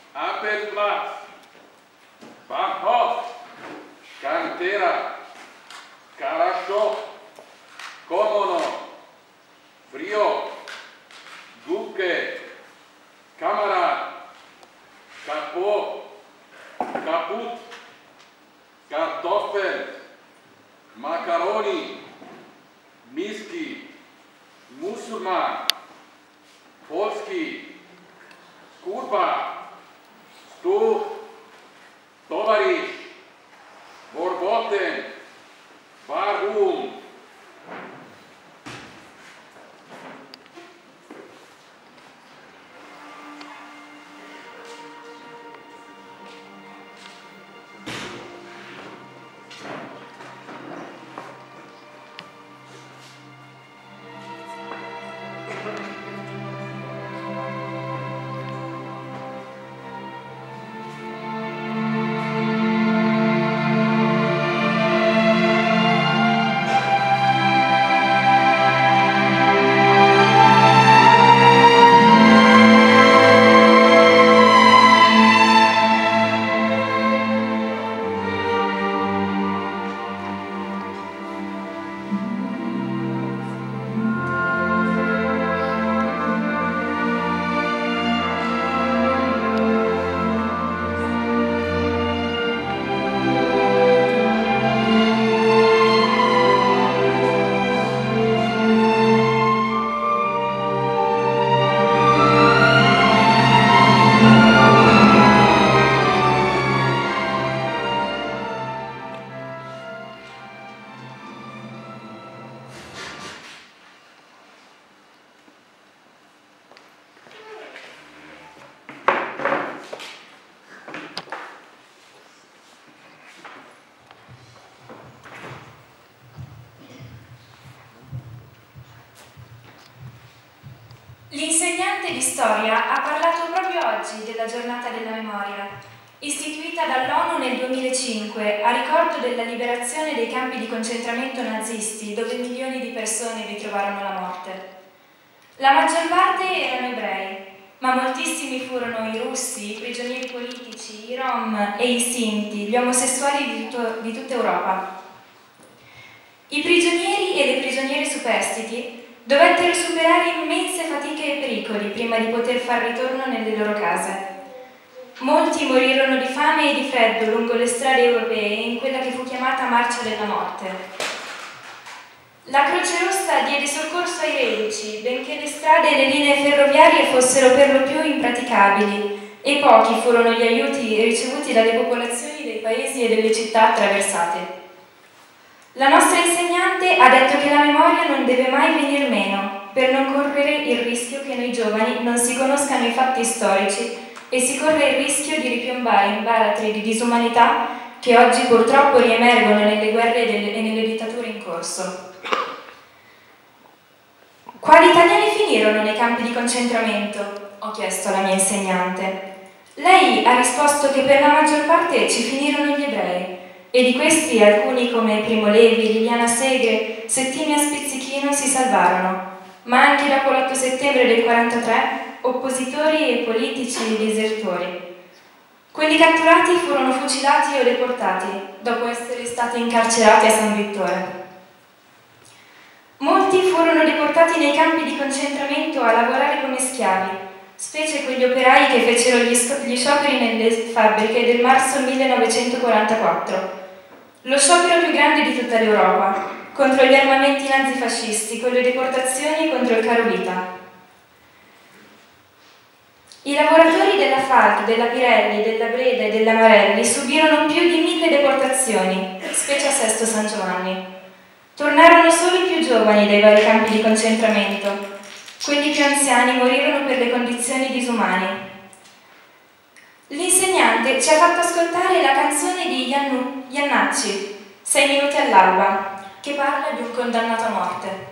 Appelplatz, Bahnhof, Cantera, Karaschow, Komono, Frio, Gubke, Kamerad, Kapot, Kaput, Kartoffel, Macaroni, Miski, Musulman, Polski, Kurba, Stu, Tovarish, Borboten, Barum. L'insegnante di storia ha parlato proprio oggi della giornata della memoria, istituita dall'ONU nel 2005 a ricordo della liberazione dei campi di concentramento nazisti dove milioni di persone vi trovarono la morte. La maggior parte erano ebrei, ma moltissimi furono i russi, i prigionieri politici, i rom e i sinti, gli omosessuali di tutta Europa. I prigionieri e le prigioniere superstiti dovettero superare immense fatiche e pericoli prima di poter far ritorno nelle loro case. Molti morirono di fame e di freddo lungo le strade europee in quella che fu chiamata Marcia della Morte. La Croce Rossa diede soccorso ai reduci, benché le strade e le linee ferroviarie fossero per lo più impraticabili e pochi furono gli aiuti ricevuti dalle popolazioni dei paesi e delle città attraversate. La nostra insegnante ha detto che la memoria non deve mai venir meno, per non correre il rischio che noi giovani non si conoscano i fatti storici e si corre il rischio di ripiombare in baratri di disumanità che oggi purtroppo riemergono nelle guerre e nelle dittature in corso. Quali italiani finirono nei campi di concentramento? Ho chiesto alla mia insegnante. Lei ha risposto che per la maggior parte ci finirono gli ebrei, e di questi alcuni come Primo Levi, Liliana Segre, Settimia Spizzichino si salvarono, ma anche dopo l'8 settembre del 1943 oppositori e politici disertori. Quelli catturati furono fucilati o deportati dopo essere stati incarcerati a San Vittore. Molti furono deportati nei campi di concentramento a lavorare come schiavi, specie quegli operai che fecero gli scioperi nelle fabbriche del marzo 1944. Lo sciopero più grande di tutta l'Europa, contro gli armamenti nazifascisti, con le deportazioni e contro il caro vita. I lavoratori della Falck, della Pirelli, della Breda e della Marelli subirono più di 1000 deportazioni, specie a Sesto San Giovanni. Tornarono solo i più giovani dai vari campi di concentramento. Quelli più anziani morirono per le condizioni disumane. L'insegnante ci ha fatto ascoltare la canzone di Iannacci, 6 minuti all'alba, che parla di un condannato a morte.